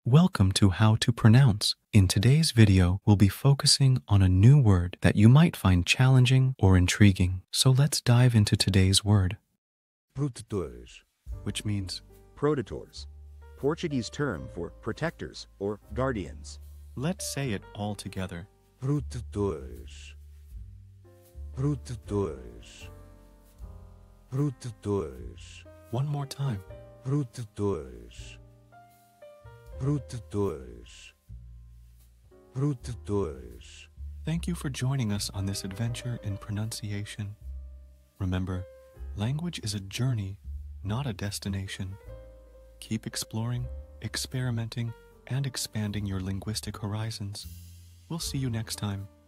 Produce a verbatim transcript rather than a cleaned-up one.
Welcome to How to Pronounce. In today's video, we'll be focusing on a new word that you might find challenging or intriguing. So let's dive into today's word. Protetores, Which means, Protetores, Portuguese term for protectors or guardians. let's say it all together. Protetores, Protetores, Protetores, One more time. Protetores, Protetores, Protetores. Thank you for joining us on this adventure in pronunciation. Remember, language is a journey, not a destination. Keep exploring, experimenting, and expanding your linguistic horizons. We'll see you next time.